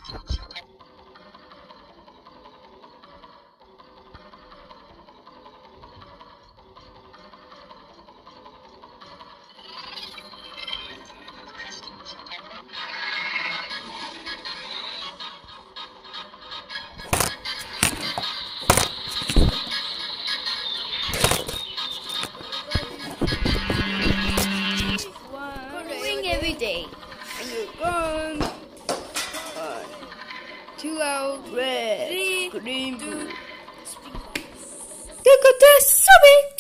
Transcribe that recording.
Every day, and you're gone. 1, 2 out, red, green, blue. Look at this, sorry.